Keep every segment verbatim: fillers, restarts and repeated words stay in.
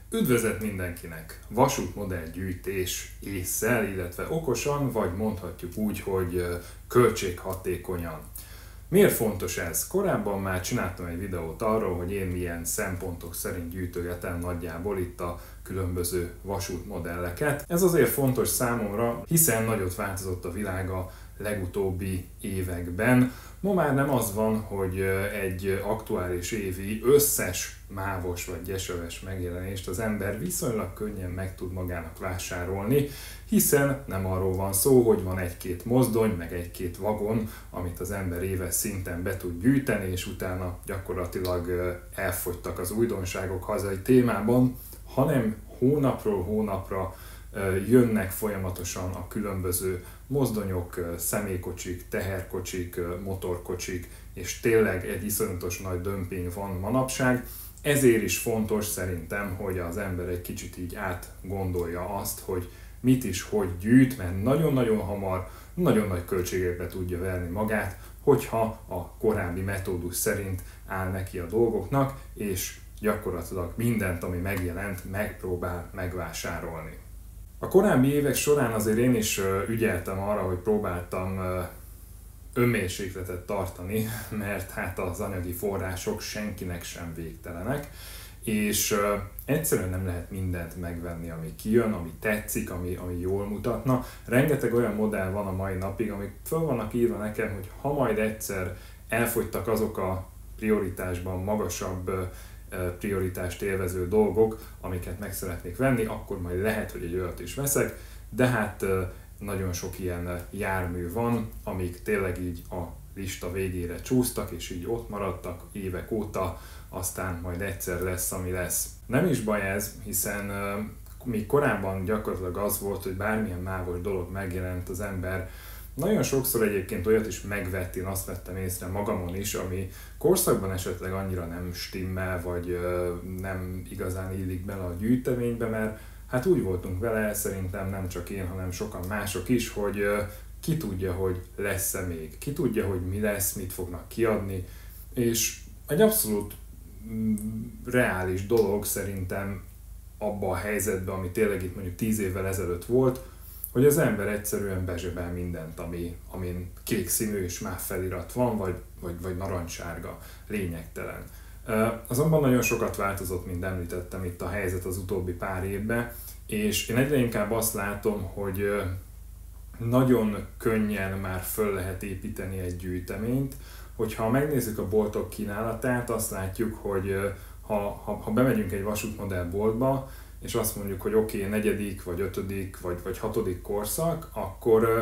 Üdvözlet mindenkinek! Vasútmodellgyűjtés ésszel, illetve okosan, vagy mondhatjuk úgy, hogy költséghatékonyan. Miért fontos ez? Korábban már csináltam egy videót arról, hogy én milyen szempontok szerint gyűjtögetem nagyjából itt a különböző vasútmodelleket. Ez azért fontos számomra, hiszen nagyot változott a világ a legutóbbi években. Ma már nem az van, hogy egy aktuális évi összes mávos vagy gyeseves megjelenést az ember viszonylag könnyen meg tud magának vásárolni, hiszen nem arról van szó, hogy van egy-két mozdony, meg egy-két vagon, amit az ember éves szinten be tud gyűjteni, és utána gyakorlatilag elfogytak az újdonságok hazai témában, hanem hónapról hónapra jönnek folyamatosan a különböző mozdonyok, személykocsik, teherkocsik, motorkocsik, és tényleg egy iszonyatos nagy dömping van manapság. Ezért is fontos szerintem, hogy az ember egy kicsit így átgondolja azt, hogy mit is, hogy gyűjt, mert nagyon-nagyon hamar, nagyon nagy költségekbe tudja verni magát, hogyha a korábbi metódus szerint áll neki a dolgoknak, és gyakorlatilag mindent, ami megjelent, megpróbál megvásárolni. A korábbi évek során azért én is ügyeltem arra, hogy próbáltam önmérsékletet tartani, mert hát az anyagi források senkinek sem végtelenek, és egyszerűen nem lehet mindent megvenni, ami kijön, ami tetszik, ami, ami jól mutatna. Rengeteg olyan modell van a mai napig, amik föl vannak írva nekem, hogy ha majd egyszer elfogytak azok a prioritásban magasabb prioritást élvező dolgok, amiket meg szeretnék venni, akkor majd lehet, hogy egy olyat is veszek, de hát nagyon sok ilyen jármű van, amik tényleg így a lista végére csúsztak, és így ott maradtak évek óta, aztán majd egyszer lesz, ami lesz. Nem is baj ez, hiszen még korábban gyakorlatilag az volt, hogy bármilyen mávos dolog megjelent, az ember nagyon sokszor egyébként olyat is megvett, én azt vettem észre magamon is, ami korszakban esetleg annyira nem stimmel, vagy nem igazán illik bele a gyűjteménybe, mert hát úgy voltunk vele, szerintem nem csak én, hanem sokan mások is, hogy ki tudja, hogy lesz-e még, ki tudja, hogy mi lesz, mit fognak kiadni, és egy abszolút reális dolog szerintem abban a helyzetben, ami tényleg itt mondjuk tíz évvel ezelőtt volt, hogy az ember egyszerűen bezsebel mindent, ami, amin kék színű és MÁV felirat van, vagy, vagy, vagy narancssárga, lényegtelen. Azonban nagyon sokat változott, mint említettem, itt a helyzet az utóbbi pár évben, és én egyre inkább azt látom, hogy nagyon könnyen már föl lehet építeni egy gyűjteményt, hogyha megnézzük a boltok kínálatát, azt látjuk, hogy ha, ha, ha bemegyünk egy vasútmodell boltba, és azt mondjuk, hogy oké, okay, negyedik, vagy ötödik, vagy, vagy hatodik korszak, akkor uh,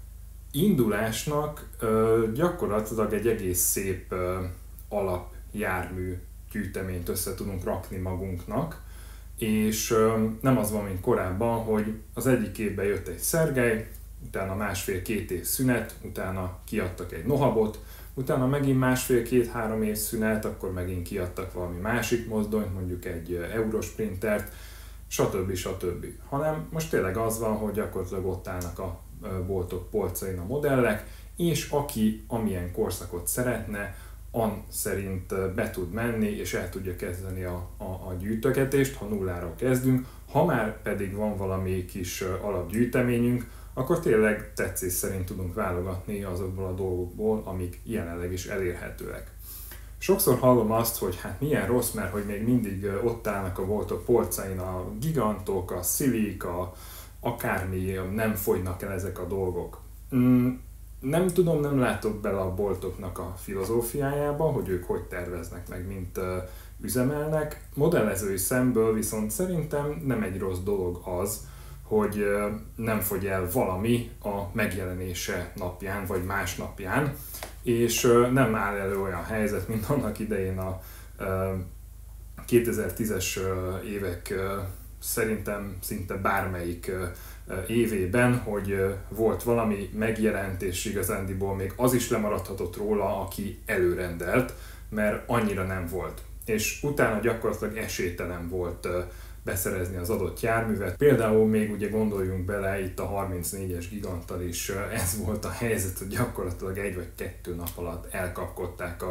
indulásnak uh, gyakorlatilag egy egész szép uh, alapjármű gyűjteményt össze tudunk rakni magunknak, és uh, nem az van, mint korábban, hogy az egyik évben jött egy Szergely, utána másfél-két év szünet, utána kiadtak egy Nohabot, utána megint másfél-két-három év szünet, akkor megint kiadtak valami másik mozdonyt, mondjuk egy Eurosprintert, stb. stb. Hanem most tényleg az van, hogy gyakorlatilag ott állnak a boltok polcain a modellek, és aki amilyen korszakot szeretne, an szerint be tud menni, és el tudja kezdeni a, a, a gyűjtögetést, ha nulláról kezdünk. Ha már pedig van valami kis alapgyűjteményünk, akkor tényleg tetszés szerint tudunk válogatni azokból a dolgokból, amik jelenleg is elérhetőek. Sokszor hallom azt, hogy hát milyen rossz, mert hogy még mindig ott állnak a boltok polcain a gigantok, a szilik, a akármi, nem fogynak el ezek a dolgok. Mm, nem tudom, nem látok bele a boltoknak a filozófiájába, hogy ők hogy terveznek meg, mint uh, üzemelnek. Modellezői szemből viszont szerintem nem egy rossz dolog az, hogy uh, nem fogy el valami a megjelenése napján, vagy másnapján, és uh, nem áll elő olyan helyzet, mint annak idején a uh, kétezer-tízes uh, évek uh, szerintem szinte bármelyik uh, évében, hogy uh, volt valami megjelent, és igazándiból még az is lemaradhatott róla, aki előrendelt, mert annyira nem volt. És utána gyakorlatilag esélytelen volt uh, beszerezni az adott járművet. Például még ugye gondoljunk bele, itt a harmincnégyes Giganttal is ez volt a helyzet, hogy gyakorlatilag egy vagy kettő nap alatt elkapkodták a,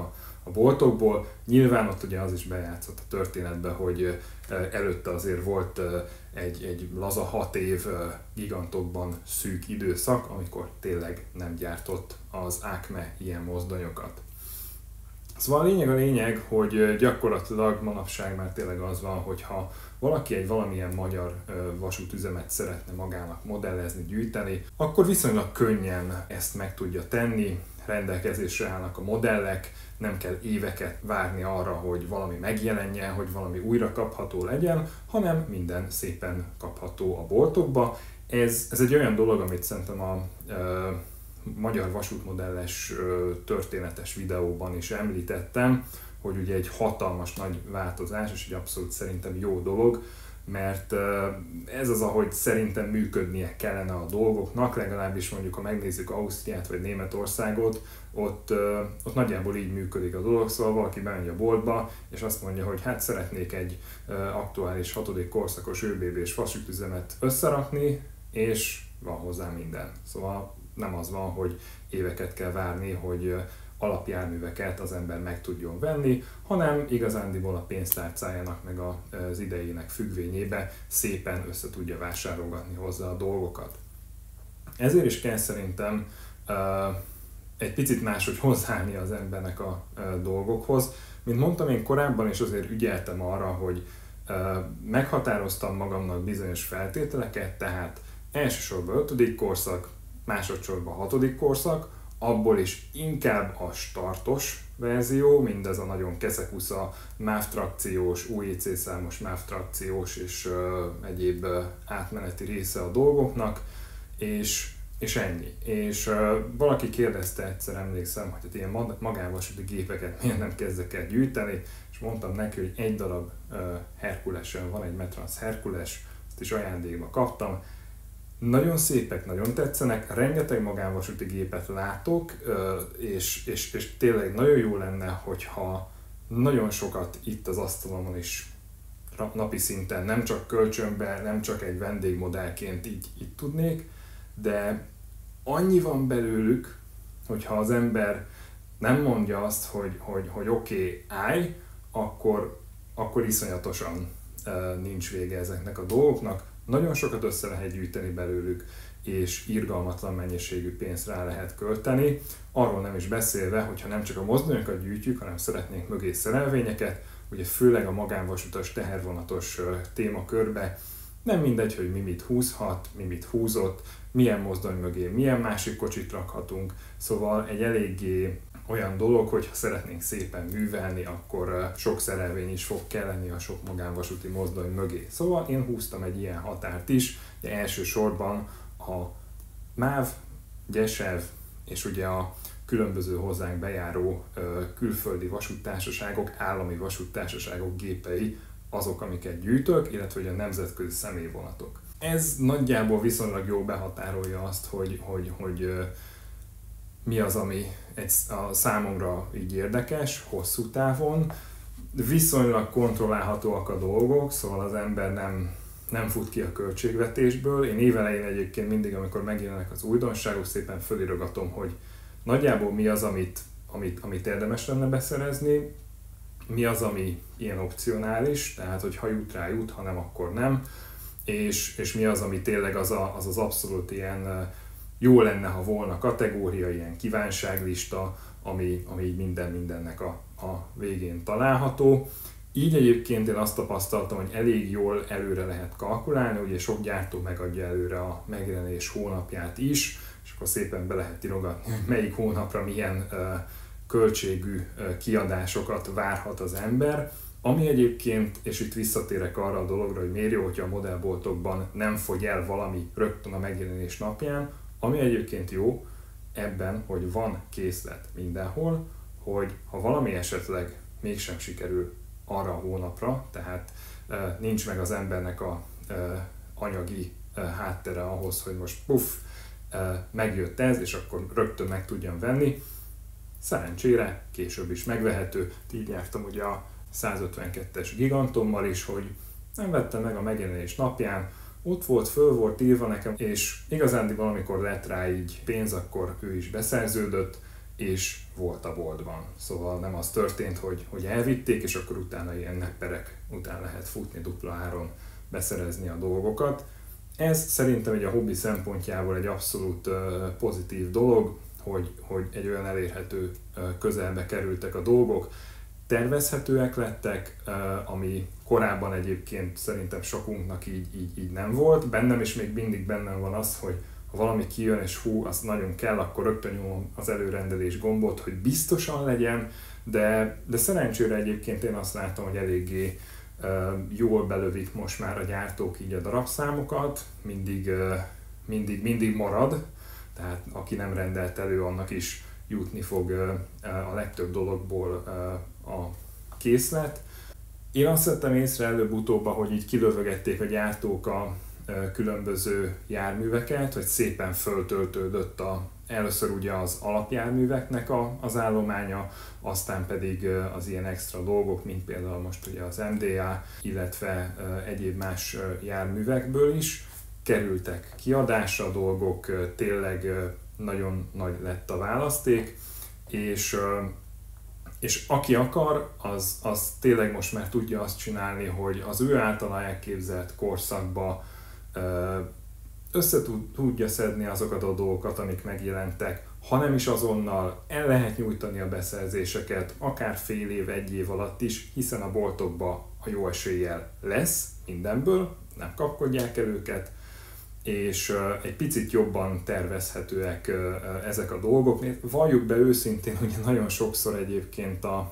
a boltokból. Nyilván ott ugye az is bejátszott a történetbe, hogy előtte azért volt egy, egy laza hat év gigantokban szűk időszak, amikor tényleg nem gyártott az Acme ilyen mozdonyokat. Szóval a lényeg a lényeg, hogy gyakorlatilag manapság már tényleg az van, hogyha valaki egy valamilyen magyar vasútüzemet szeretne magának modellezni, gyűjteni, akkor viszonylag könnyen ezt meg tudja tenni, rendelkezésre állnak a modellek, nem kell éveket várni arra, hogy valami megjelenjen, hogy valami újra kapható legyen, hanem minden szépen kapható a boltokba. Ez, ez egy olyan dolog, amit szerintem a ö, magyar vasútmodelles ö, történetes videóban is említettem, hogy ugye egy hatalmas nagy változás, és egy abszolút szerintem jó dolog, mert ez az, ahogy szerintem működnie kellene a dolgoknak, legalábbis mondjuk, ha megnézzük Ausztriát vagy Németországot, ott, ott nagyjából így működik a dolog, szóval valaki bemegy a boltba, és azt mondja, hogy hát szeretnék egy aktuális hatodik korszakos ÖBB-s vasútüzemet összerakni, és van hozzá minden. Szóval nem az van, hogy éveket kell várni, hogy alapjárműveket az ember meg tudjon venni, hanem igazándiból a pénztárcájának meg az idejének függvényébe szépen össze tudja vásárolgatni hozzá a dolgokat. Ezért is kell szerintem egy picit máshogy hozzáállni az embernek a dolgokhoz. Mint mondtam én korábban, és azért ügyeltem arra, hogy meghatároztam magamnak bizonyos feltételeket, tehát elsősorban ötödik korszak, másodszorban hatodik korszak, abból is inkább a startos verzió, mindez a nagyon keszekusza MÁV trakciós, u é cé számos MÁV trakciós és uh, egyéb uh, átmeneti része a dolgoknak, és, és ennyi. És uh, valaki kérdezte egyszer, emlékszem, hogy hát ilyen magánvasúti gépeket miért nem kezdek el gyűjteni, és mondtam neki, hogy egy darab uh, Herkulesen van, egy Metrans Herkules, ezt is ajándékba kaptam. Nagyon szépek, nagyon tetszenek, rengeteg magánvasúti gépet látok, és, és, és tényleg nagyon jó lenne, hogyha nagyon sokat itt az asztalomon is napi szinten, nem csak kölcsönben, nem csak egy vendégmodellként így, így tudnék, de annyi van belőlük, hogyha az ember nem mondja azt, hogy, hogy, hogy oké, okay, állj, akkor, akkor iszonyatosan nincs vége ezeknek a dolgoknak. Nagyon sokat össze lehet gyűjteni belőlük, és irgalmatlan mennyiségű pénzt rá lehet költeni. Arról nem is beszélve, hogyha nem csak a mozdonyokat gyűjtjük, hanem szeretnénk mögé szerelvényeket, ugye főleg a magánvasutas, tehervonatos témakörbe, nem mindegy, hogy mi mit húzhat, mi mit húzott, milyen mozdony mögé milyen másik kocsit rakhatunk, szóval egy eléggé olyan dolog, hogy ha szeretnénk szépen művelni, akkor sok szerelvény is fog kelleni a sok magánvasúti mozdony mögé. Szóval én húztam egy ilyen határt is, ugye elsősorban a MÁV, GYESEV és ugye a különböző hozzánk bejáró külföldi vasúttársaságok, állami vasúttársaságok gépei azok, amiket gyűjtök, illetve ugye a nemzetközi személyvonatok. Ez nagyjából viszonylag jól behatárolja azt, hogy, hogy, hogy mi az, ami egy, a számomra így érdekes, hosszú távon. Viszonylag kontrollálhatóak a dolgok, szóval az ember nem, nem fut ki a költségvetésből. Én évelején egyébként mindig, amikor megjelennek az újdonságok, szépen fölirogatom, hogy nagyjából mi az, amit, amit, amit érdemes lenne beszerezni, mi az, ami ilyen opcionális, tehát hogy ha jut rá jut, ha nem, akkor nem, és, és mi az, ami tényleg az a, az, az abszolút ilyen jó lenne, ha volna kategória, ilyen kívánságlista, ami, ami minden mindennek a, a végén található. Így egyébként én azt tapasztaltam, hogy elég jól előre lehet kalkulálni, ugye sok gyártó megadja előre a megjelenés hónapját is, és akkor szépen be lehet írogatni, hogy melyik hónapra milyen uh, költségű uh, kiadásokat várhat az ember. Ami egyébként, és itt visszatérek arra a dologra, hogy miért jó, hogyha a modellboltokban nem fogy el valami rögtön a megjelenés napján, ami egyébként jó ebben, hogy van készlet mindenhol, hogy ha valami esetleg mégsem sikerül arra a hónapra, tehát e, nincs meg az embernek a e, anyagi e, háttere ahhoz, hogy most puff, e, megjött ez, és akkor rögtön meg tudjam venni. Szerencsére később is megvehető. Így jártam ugye a százötvenkettes gigantommal is, hogy nem vettem meg a megjelenés napján, ott volt, föl volt írva nekem, és igazándiból amikor lett rá így pénz, akkor ő is beszerződött, és volt a boltban. Szóval nem az történt, hogy, hogy elvitték, és akkor utána ilyen nepperek után lehet futni dupla áron, beszerezni a dolgokat. Ez szerintem egy a hobbi szempontjából egy abszolút uh, pozitív dolog, hogy, hogy egy olyan elérhető uh, közelbe kerültek a dolgok, tervezhetőek lettek, uh, ami korábban egyébként szerintem sokunknak így, így, így nem volt. Bennem is még mindig bennem van az, hogy ha valami kijön és hú, az nagyon kell, akkor rögtön nyomom az előrendelés gombot, hogy biztosan legyen, de, de szerencsére egyébként én azt látom, hogy eléggé uh, jól belövik most már a gyártók így a darabszámokat, mindig, uh, mindig, mindig marad, tehát aki nem rendelt elő, annak is jutni fog uh, a legtöbb dologból uh, a készlet. Én azt vettem észre előbb-utóbb, hogy így kilövögették a gyártók a különböző járműveket, hogy szépen föltöltődött a, először ugye az alapjárműveknek a, az állománya, aztán pedig az ilyen extra dolgok, mint például most ugye az em dé á, illetve egyéb más járművekből is kerültek kiadásra dolgok, tényleg nagyon nagy lett a választék, és És aki akar, az, az tényleg most már tudja azt csinálni, hogy az ő általa elképzelt korszakba össze tudja szedni azokat a dolgokat, amik megjelentek, ha nem is azonnal, el lehet nyújtani a beszerzéseket, akár fél év, egy év alatt is, hiszen a boltokban a jó eséllyel lesz mindenből, nem kapkodják el őket, és egy picit jobban tervezhetőek ezek a dolgok. Valljuk be őszintén, hogy nagyon sokszor egyébként a,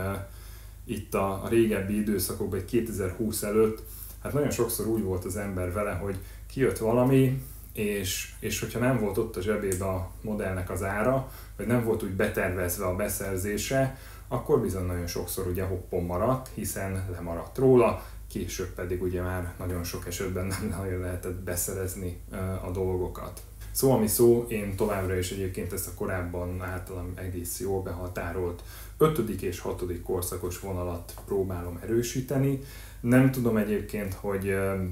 itt a, a régebbi időszakokban, kétezer-húsz előtt, hát nagyon sokszor úgy volt az ember vele, hogy kijött valami, és, és hogyha nem volt ott a zsebébe a modellnek az ára, vagy nem volt úgy betervezve a beszerzése, akkor bizony nagyon sokszor ugye hoppon maradt, hiszen lemaradt róla, később pedig ugye már nagyon sok esetben nem nagyon lehetett beszerezni a dolgokat. Szó ami szó, én továbbra is egyébként ezt a korábban általam egész jól behatárolt ötödik és hatodik korszakos vonalat próbálom erősíteni. Nem tudom egyébként, hogy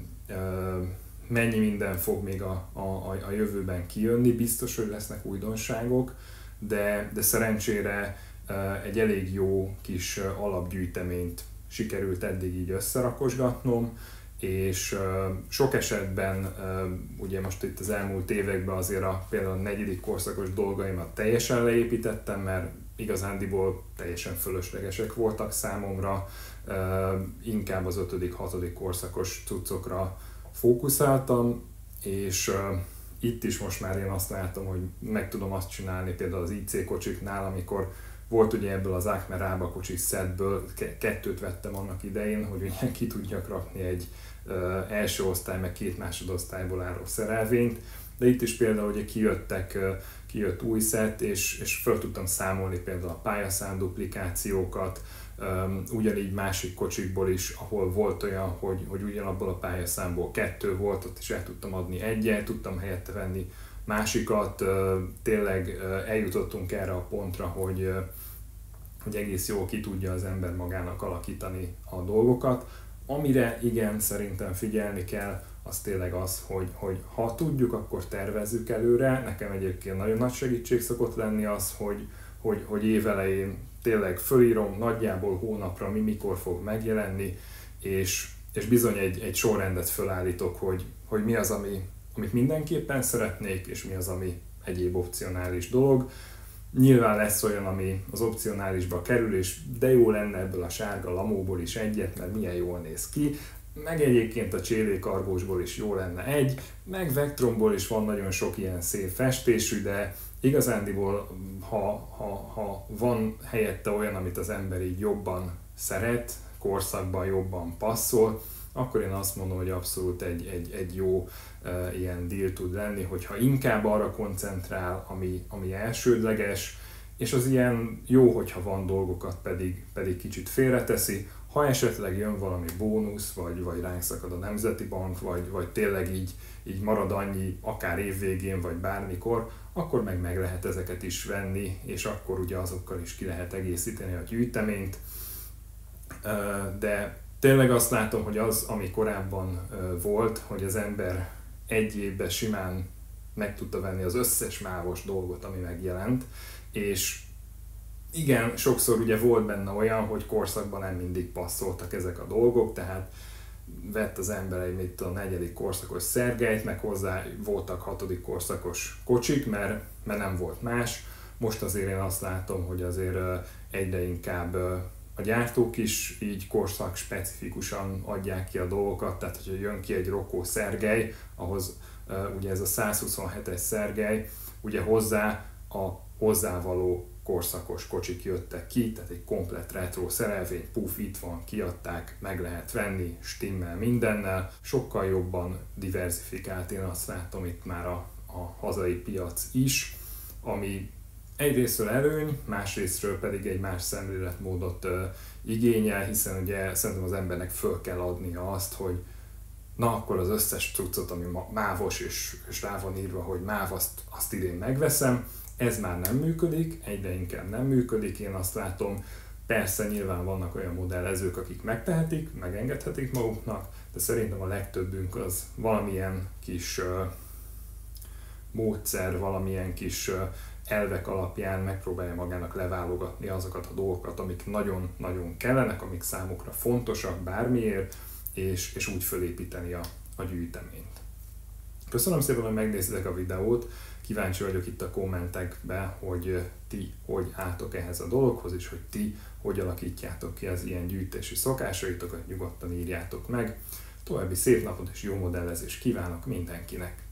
mennyi minden fog még a, a, a jövőben kijönni, biztos, hogy lesznek újdonságok, de, de szerencsére egy elég jó kis alapgyűjteményt sikerült eddig így összerakosgatnom, és uh, sok esetben, uh, ugye most itt az elmúlt években azért a, például a negyedik korszakos dolgaimat teljesen leépítettem, mert igazándiból teljesen fölöslegesek voltak számomra, uh, inkább az ötödik, hatodik korszakos cuccokra fókuszáltam, és uh, itt is most már én azt látom, hogy meg tudom azt csinálni például az i cé kocsiknál, amikor volt ugye ebből az Acme Rába kocsi szetből, kettőt vettem annak idején, hogy ugye ki tudjak rakni egy uh, első osztály, meg két másodosztályból álló szerelvényt, de itt is például ugye kijöttek, uh, kijött új szett, és, és föl tudtam számolni például a pályaszám duplikációkat, um, ugyanígy másik kocsikból is, ahol volt olyan, hogy, hogy ugyanabból a pályaszámból kettő volt, ott is el tudtam adni egyet, tudtam helyette venni másikat, tényleg eljutottunk erre a pontra, hogy, hogy egész jól ki tudja az ember magának alakítani a dolgokat. Amire igen, szerintem figyelni kell, az tényleg az, hogy, hogy ha tudjuk, akkor tervezzük előre. Nekem egyébként nagyon nagy segítség szokott lenni az, hogy, hogy, hogy évelején tényleg fölírom nagyjából hónapra, mi mikor fog megjelenni, és, és bizony egy, egy sorrendet fölállítok, hogy, hogy mi az, ami amit mindenképpen szeretnék, és mi az, ami egyéb opcionális dolog. Nyilván lesz olyan, ami az opcionálisba kerül, és de jó lenne ebből a sárga lamóból is egyet, mert milyen jól néz ki. Meg egyébként a csélékargósból is jó lenne egy, meg Vectronból is van nagyon sok ilyen szép festésű, de igazándiból, ha, ha, ha van helyette olyan, amit az ember így jobban szeret, korszakban jobban passzol, akkor én azt mondom, hogy abszolút egy, egy, egy jó uh, ilyen deal tud lenni, hogyha inkább arra koncentrál, ami, ami elsődleges, és az ilyen jó, hogyha van dolgokat pedig, pedig kicsit félreteszi. Ha esetleg jön valami bónusz, vagy, vagy ránk szakad a Nemzeti Bank, vagy, vagy tényleg így, így marad annyi, akár évvégén, vagy bármikor, akkor meg meg lehet ezeket is venni, és akkor ugye azokkal is ki lehet egészíteni a gyűjteményt. Uh, de tényleg azt látom, hogy az, ami korábban uh, volt, hogy az ember egy évben simán meg tudta venni az összes mávos dolgot, ami megjelent, és igen, sokszor ugye volt benne olyan, hogy korszakban nem mindig passzoltak ezek a dolgok, tehát vett az ember egy mit a negyedik korszakos Szergelyt, meg hozzá voltak hatodik korszakos kocsik, mert, mert nem volt más. Most azért én azt látom, hogy azért egyre inkább a gyártók is így korszak specifikusan adják ki a dolgokat, tehát hogyha jön ki egy Rokko Szergely, ahhoz ugye ez a százhuszonhetes Szergely, ugye hozzá a hozzávaló korszakos kocsik jöttek ki, tehát egy komplett retro szerelvény, puf, itt van, kiadták, meg lehet venni, stimmel mindennel, sokkal jobban diversifikált, én azt látom itt már a, a hazai piac is, ami egyrésztről előny, másrésztről pedig egy más szemléletmódot uh, igényel, hiszen ugye szerintem az embernek föl kell adnia azt, hogy na akkor az összes cuccot, ami mávos és, és rá van írva, hogy máv, azt, azt idén megveszem. Ez már nem működik, egyre inkább nem működik, én azt látom, persze nyilván vannak olyan modellezők, akik megtehetik, megengedhetik maguknak, de szerintem a legtöbbünk az valamilyen kis uh, módszer, valamilyen kis uh, elvek alapján megpróbálja magának leválogatni azokat a dolgokat, amik nagyon-nagyon kellenek, amik számukra fontosak bármiért, és, és úgy fölépíteni a, a gyűjteményt. Köszönöm szépen, hogy megnézitek a videót, kíváncsi vagyok itt a kommentekben, hogy ti hogy álltok ehhez a dologhoz, és hogy ti hogy alakítjátok ki az ilyen gyűjtési szokásaitokat, nyugodtan írjátok meg. További szép napot és jó modellezést kívánok mindenkinek!